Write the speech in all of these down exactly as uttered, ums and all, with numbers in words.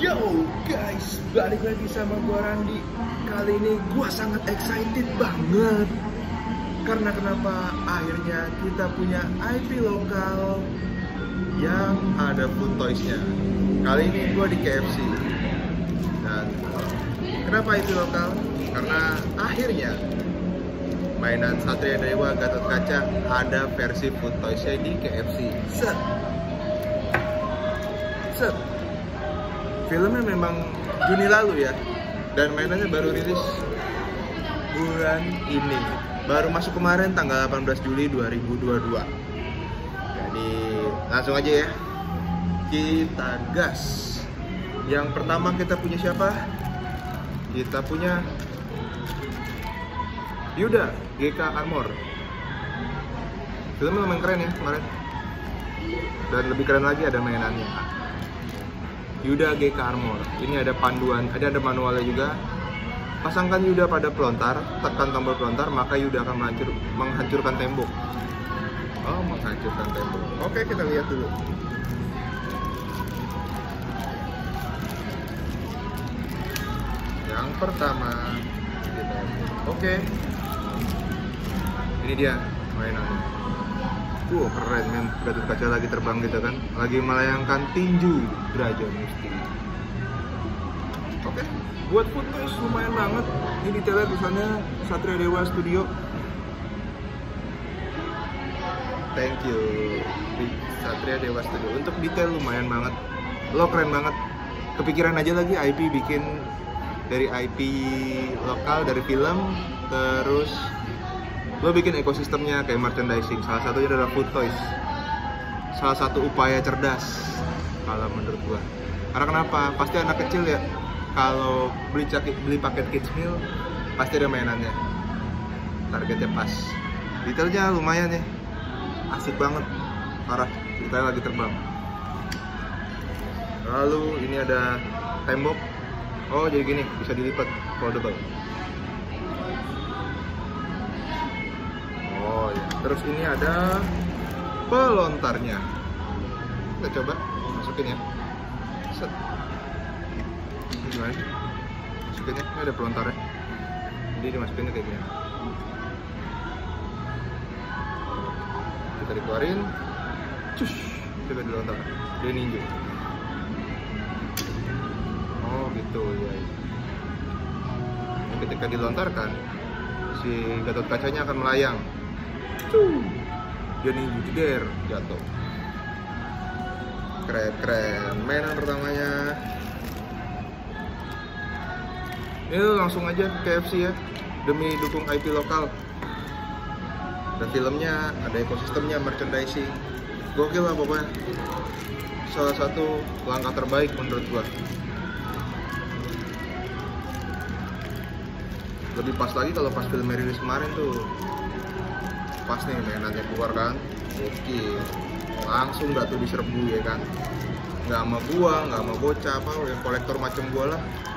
Yo guys, balik lagi sama gua Randi. Kali ini gua sangat excited banget. Karena kenapa? Akhirnya kita punya I P lokal yang ada food toys-nya. Kali ini gua di K F C. Dan kenapa I P lokal? Karena akhirnya mainan Satria Dewa Gatot Kaca ada versi food toys-nya di K F C. Set. Set. Filmnya memang Juni lalu ya, dan mainannya baru rilis bulan ini, baru masuk kemarin tanggal delapan belas Juli dua ribu dua puluh dua. Jadi langsung aja ya, kita gas. Yang pertama kita punya siapa? Kita punya Yuda G K Armor. Filmnya lumayan keren ya kemarin, dan lebih keren lagi ada mainannya. Yuda G K Armor. Ini ada panduan, ada ada manualnya juga. Pasangkan Yuda pada pelontar, tekan tombol pelontar, maka Yuda akan menghancur, menghancurkan tembok. Oh, menghancurkan tembok. Oke, kita lihat dulu. Yang pertama, gitu. Oke. Ini dia mainannya. Wow, keren men, Gatot Kaca lagi terbang gitu kan, lagi melayangkan tinju Braja Musti. Oke, buat food toys lumayan banget. Ini detailnya tulisannya Satria Dewa Studio. Thank you Satria Dewa Studio. Untuk detail lumayan banget, lo keren banget. Kepikiran aja lagi I P bikin dari I P lokal, dari film, terus lo bikin ekosistemnya kayak merchandising. Salah satunya adalah food toys. Salah satu upaya cerdas kalau menurut gua. Karena kenapa? Pasti anak kecil ya, kalau beli beli paket kids meal pasti ada mainannya. Targetnya pas. Detailnya lumayan ya, asik banget. Parah, detail lagi terbang. Lalu ini ada tembok. Oh jadi gini, bisa dilipat, foldable. Oh ya. Terus ini ada pelontarnya. Kita coba masukin ya. Set. Ini gimana? Masukinnya, ini ada pelontarnya. Jadi dimasukinnya kayak gini. Kita dikeluarin. Cus. Kita dilontar. Dia ninja. Oh gitu ya. Ini ketika dilontarkan, si Gatot Kacanya akan melayang. Dia ninja jeder, jatuh. Keren-keren. Mainan pertamanya. Ini langsung aja ke K F C ya, demi dukung I P lokal. Ada filmnya, ada ekosistemnya, merchandising. Gokil lah pokoknya. Salah satu langkah terbaik menurut gua. Lebih pas lagi kalau pas film rilis kemarin tuh. Pas nih mainannya keluar kan, oke, langsung gak tuh diserbu ya kan, nggak sama gua, nggak sama bocah apa ya, kolektor macam gua lah.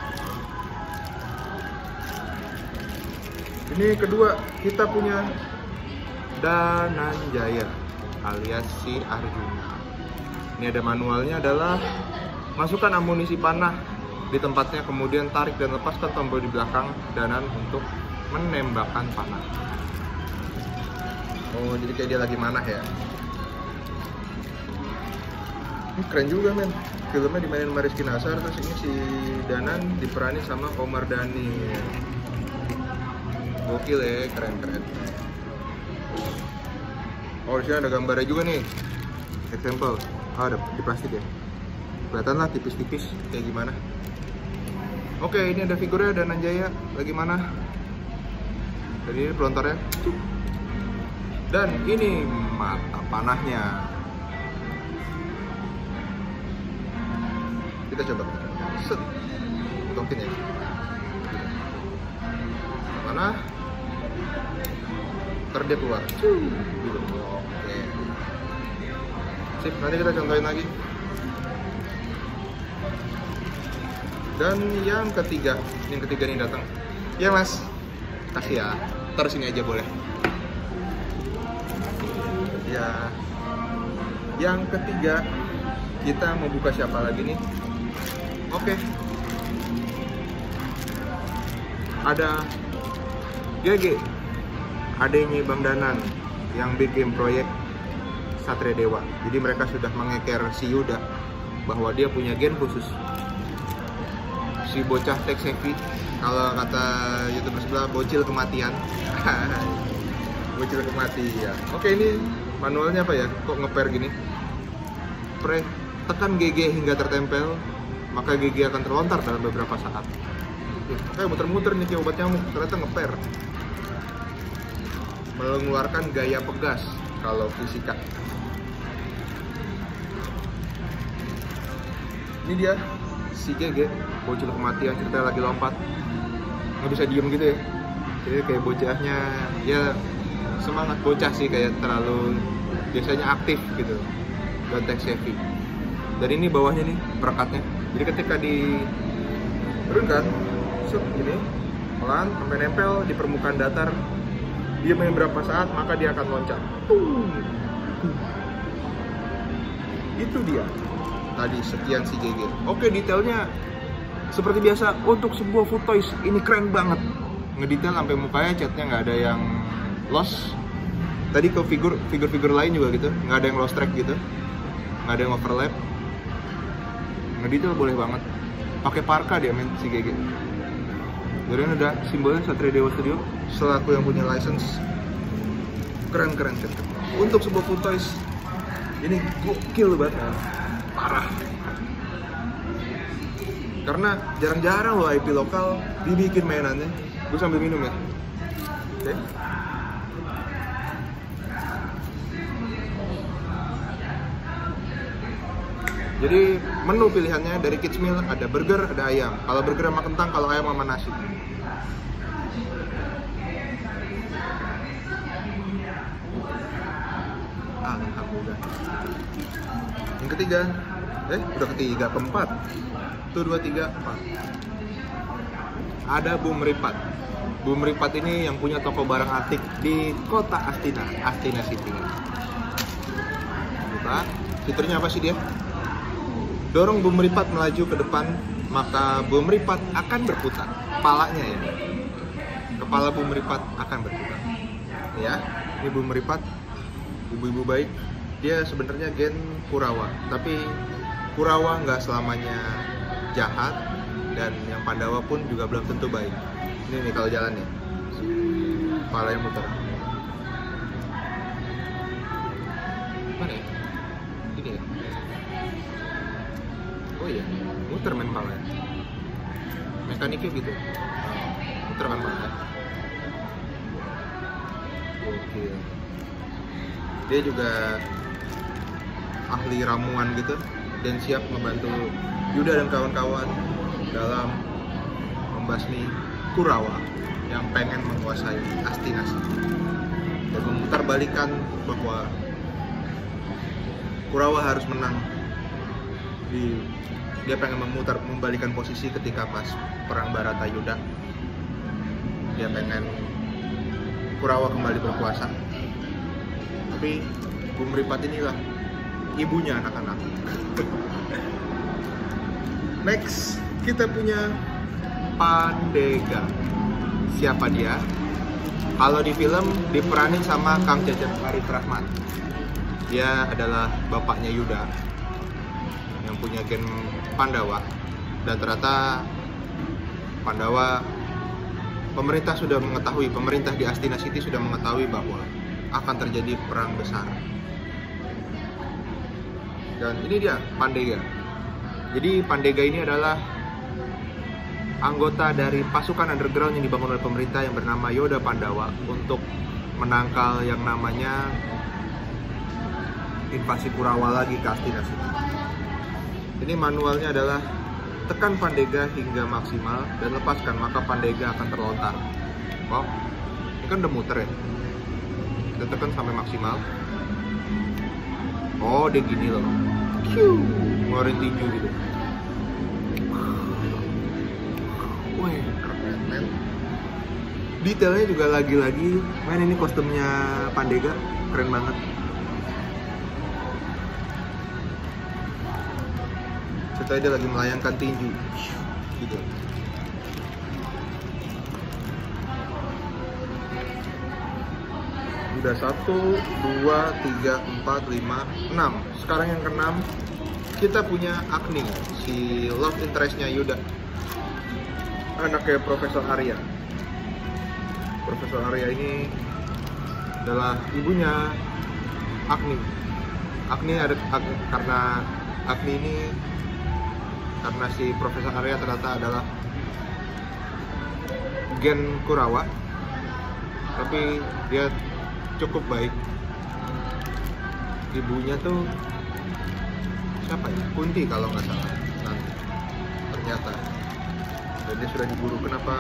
Ini kedua kita punya Dananjaya alias si Arjuna. Ini ada manualnya, adalah masukkan amunisi panah di tempatnya, kemudian tarik dan lepaskan tombol di belakang Danan untuk menembakkan panah. Oh, jadi kayak dia lagi manah ya. Ini keren juga men. Filmnya dimainin sama Rizky Nasar, terus ini si Danan diperani sama Omar Dhani. Gokil ya, keren-keren. Oh, di sini ada gambarnya juga nih. Example. Oh, ada di plastik ya. Kelihatan lah tipis-tipis kayak gimana. Oke, ini ada figurnya Dananjaya lagi mana? Jadi ini pelontarnya. Dan ini mata panahnya. Kita coba. Set. Tokin ya. Panah. Ntar dia keluar. Oke. Sip, nanti kita contohin lagi. Dan yang ketiga, yang ketiga nih datang. Ya mas, kasih ya. Ntar sini aja boleh. Ya, yang ketiga kita mau buka siapa lagi nih? Oke. Ada G G, adanya Bang Danan yang bikin proyek Satria Dewa. Jadi mereka sudah mengeker si Yuda bahwa dia punya gen khusus. Si bocah tech savvy, kalau kata YouTuber sebelah, bocil kematian. Bocil kematian. Oke, ini manualnya apa ya? Kok ngeper gini? Pre, tekan G G hingga tertempel, maka G G akan terlontar dalam beberapa saat. Kayak muter-muter nih kayak obat nyamuk, ternyata ngeper. Mengeluarkan gaya pegas kalau fisika. Ini dia si G G, bocil kematian, ceritanya lagi lompat, nggak bisa diem gitu ya. Jadi kayak bocahnya ya semangat bocah sih, kayak terlalu biasanya aktif gitu, dan tech savvy. Dan ini bawahnya nih perekatnya. Jadi ketika diturunkan, set gini, pelan sampai nempel di permukaan datar, diam beberapa saat maka dia akan loncat. Tuh. Itu dia. Tadi sekian si G G. Oke, detailnya seperti biasa untuk sebuah food toys ini keren banget. Ngedetail sampai mukanya, catnya nggak ada yang lost. Tadi ke figur figur-figur lain juga gitu, nggak ada yang lost track gitu, nggak ada yang overlap. Ngedetail boleh banget. Pakai parka dia main si G G. Jadi ini udah simbolnya Satria Dewa Studio selaku yang punya license. Keren keren keren. Untuk sebuah food toys ini gokil banget. Parah. Karena jarang-jarang loh I P lokal dibikin mainannya. Gue sambil minum ya. Oke. Jadi menu pilihannya dari Kids Meal ada burger, ada ayam. Kalau burger sama kentang, kalau ayam sama nasi. Alhamdulillah. Yang ketiga, eh udah ketiga, keempat. Tuh dua tiga empat. Ada Bu Meripat. Bu Meripat ini yang punya toko barang antik di kota Astina, Astina City. Buka. Fiturnya apa sih dia? Dorong Bu Meripat melaju ke depan, maka Bu Meripat akan berputar. Kepalanya ya. Kepala Bu Meripat akan berputar. Ya, ini Bu Meripat, ibu-ibu baik. Dia sebenarnya gen Kurawa, tapi Kurawa nggak selamanya jahat, dan yang Pandawa pun juga belum tentu baik. Ini nih kalau jalan nih, kepala yang muter. Mana ya? Ini ya? Oh iya, muter main palanya. Mekaniknya gitu. Muter kan palanya. Oke. Dia juga ahli ramuan gitu dan siap membantu Yuda dan kawan-kawan dalam membasmi Kurawa yang pengen menguasai Astina dan memutarbalikkan bahwa Kurawa harus menang. Di, dia pengen memutar membalikan posisi ketika pas perang Baratayuda. Dia pengen Kurawa kembali berkuasa. Tapi Bu Meripat inilah ibunya anak-anak. Next, kita punya Pandega. Siapa dia? Kalau di film diperanin sama Kang Cecep Arif Rahman. Dia adalah bapaknya Yuda yang punya gen Pandawa. Dan ternyata Pandawa, pemerintah sudah mengetahui, pemerintah di Astina City sudah mengetahui bahwa akan terjadi perang besar. Dan ini dia Pandega. Jadi Pandega ini adalah anggota dari pasukan underground yang dibangun oleh pemerintah yang bernama Yoda Pandawa untuk menangkal yang namanya invasi Kurawa lagi ke Astina City. Ini manualnya adalah tekan Pandega hingga maksimal dan lepaskan, maka Pandega akan terlontar. Wow, ini kan udah muter ya. Kita tekan sampai maksimal. Oh, dia gini loh. Kiu, ngeluarin tinju gitu. Wih, keren men. Detailnya juga lagi-lagi, men, ini kostumnya Pandega keren banget. Kita dia lagi melayangkan tinju, gitu. Udah satu, dua, tiga, empat, lima, enam. Sekarang yang keenam kita punya Agni, si love interest-nya Yuda, anaknya Profesor Arya. Profesor Arya ini adalah ibunya Agni. Agni ada Ag- karena Agni ini karena si Profesor Arya ternyata adalah gen Kurawa, tapi dia cukup baik. Ibunya tuh siapa ya? Kunti kalau nggak salah nanti ternyata. Dan dia sudah diburu. Kenapa?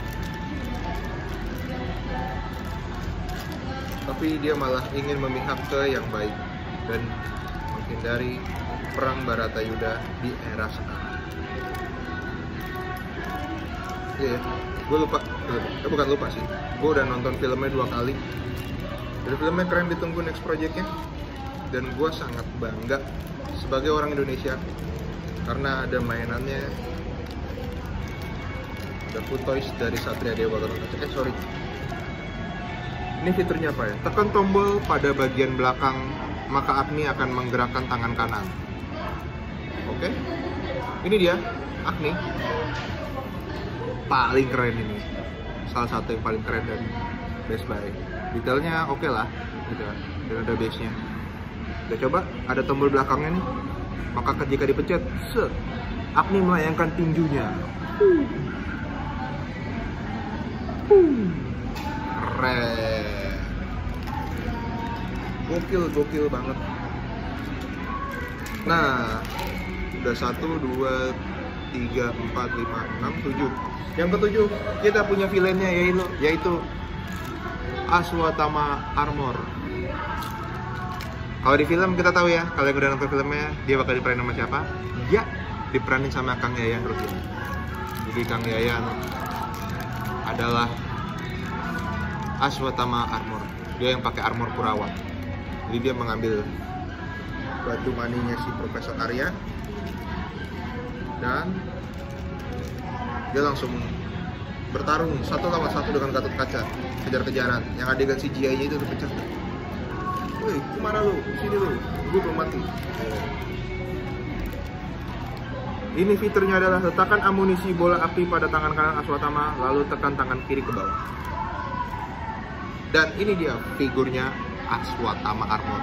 Tapi dia malah ingin memihak ke yang baik dan menghindari perang Baratayuda di era sekarang. Iya, yeah, gue lupa, eh, bukan lupa sih, gue udah nonton filmnya dua kali. Dan filmnya keren, ditunggu next projectnya. Dan gue sangat bangga sebagai orang Indonesia karena ada mainannya, ada Food Toys dari Satria Dewa Gatot Kaca. Eh sorry, ini fiturnya apa ya? Tekan tombol pada bagian belakang maka Agni akan menggerakkan tangan kanan. Oke, ini dia Agni, paling keren ini, salah satu yang paling keren dan Best Buy. Detailnya oke okay lah, gitu. Dan ada base-nya. Udah coba, ada tombol belakangnya nih. Maka jika dipencet, se, Agni melayangkan tinjunya. Uh. Uh. Keren. Gokil, gokil banget. Nah, udah satu, dua, tiga, empat, lima, enam, tujuh. Yang ketujuh, kita punya villainnya yaitu, yaitu Aswatthama Armor. Kalau di film kita tahu ya, kalau yang udah nonton filmnya, dia bakal diperanin sama siapa? Ya, diperanin sama Kang Yayan Rukin. Jadi Kang Yayan adalah Aswatthama Armor. Dia yang pakai armor Kurawa. Jadi dia mengambil batu maninya si Profesor Arya dan dia langsung bertarung satu lawan satu dengan Gatot Kaca, kejar-kejaran. Yang adegan C G I-nya itu terpecah. Woi, kemana lu? Sini lu, gue belum mati. Ini fiturnya adalah letakkan amunisi bola api pada tangan kanan Aswatthama, lalu tekan tangan kiri ke bawah. Dan ini dia figurnya Aswatthama Armor.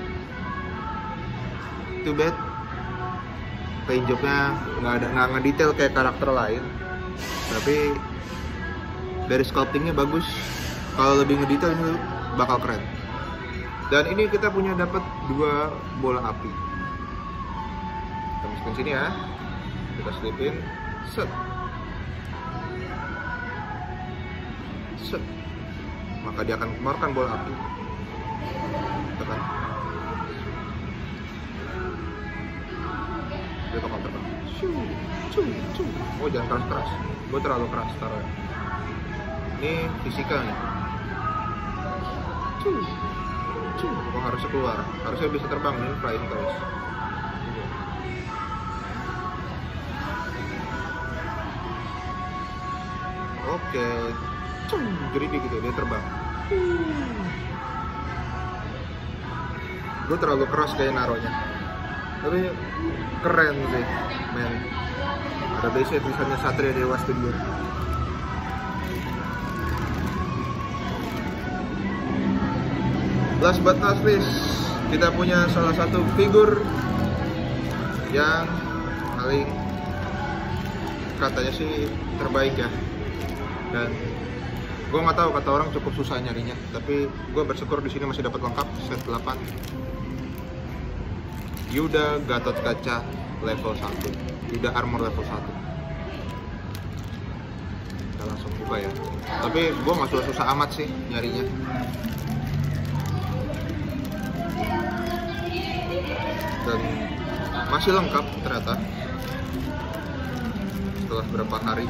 Too bad paint jobnya nggak ada, nggak ngedetail kayak karakter lain, tapi dari sculptingnya bagus. Kalau lebih ngedetail ini bakal keren. Dan ini kita punya dapat dua bola api. Kita masukin sini ya, kita selipin, set, set, maka dia akan keluarkan bola api. Tekan, dia bakal terbang. Oh jangan keras-keras, gue terlalu keras taruh. Ini fisika nih. Oh harusnya keluar, harusnya bisa terbang nih, flying toys. Oke, jadi gitu dia terbang. Gue terlalu keras kayak naronya, tapi keren sih, men. Ada base tulisannya Satria Dewa Studio. Last but not least, kita punya salah satu figur yang paling katanya sih terbaik ya. Dan gue nggak tahu, kata orang cukup susah nyarinya, tapi gue bersyukur di sini masih dapat lengkap set delapan. Yuda Gatot Kaca level satu, Yuda Armor level satu. Kita langsung buka ya. Tapi gue nggak susah-susah amat sih nyarinya. Dan masih lengkap ternyata setelah berapa hari.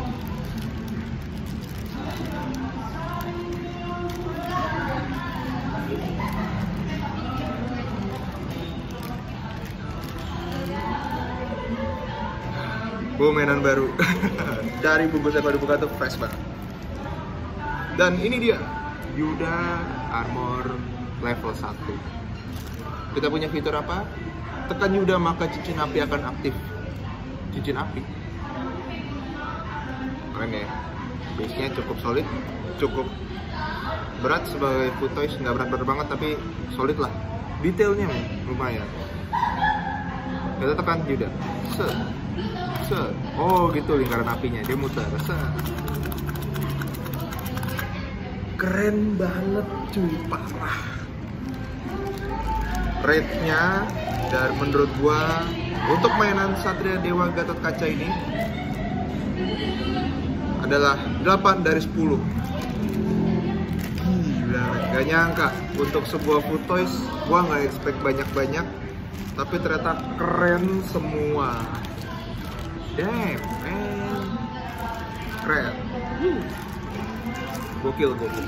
bawa mainan baru. Dari bungkusnya kalau dibuka tuh fresh banget. Dan ini dia Yuda Armor level satu. Kita punya fitur apa? Tekan Yuda maka cincin api akan aktif. Cincin api. Keren ya. Base-nya cukup solid, cukup berat sebagai foot toys, nggak berat-berat banget tapi solid lah. Detailnya lumayan. Kita tekan Yuda. Set. Set. Oh gitu lingkaran apinya, dia muter. Set. Keren banget cuy, parah. Rate-nya dan menurut gua untuk mainan Satria Dewa Gatot Kaca ini adalah delapan dari sepuluh. Gila, gak nyangka untuk sebuah food toys gua nggak expect banyak-banyak, tapi ternyata keren semua. Damn, man. Keren. Woo. Gokil, gokil.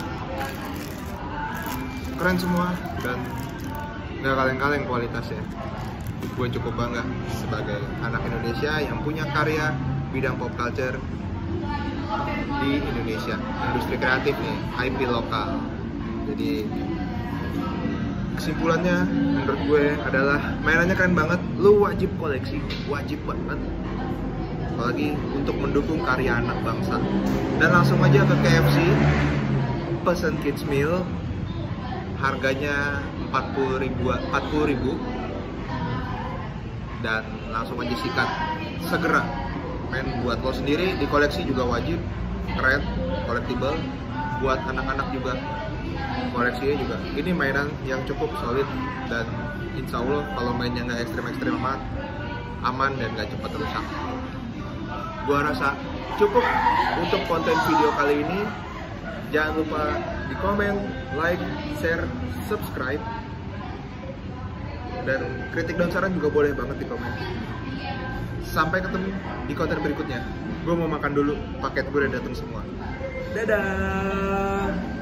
Keren semua dan nggak kaleng-kaleng kualitasnya. Gue cukup bangga sebagai anak Indonesia yang punya karya bidang pop culture di Indonesia, industri kreatif nih, I P lokal. Jadi kesimpulannya menurut gue adalah mainannya keren banget, lu wajib koleksi, wajib banget. Apalagi untuk mendukung karya anak bangsa. Dan langsung aja ke K F C, pesen kids meal, harganya empat puluh ribu, dan langsung aja sikat, segera main buat lo sendiri, di koleksi juga wajib, keren, collectible, buat anak-anak juga, koleksinya juga. Ini mainan yang cukup solid dan insya Allah kalau mainnya nggak ekstrim-ekstrim amat, aman dan nggak cepat rusak. Gua rasa cukup untuk konten video kali ini. Jangan lupa di komen, like, share, subscribe, dan kritik dan saran juga boleh banget di komen. Sampai ketemu di konten berikutnya. Gue mau makan dulu, paket gue udah datang semua. Dadah.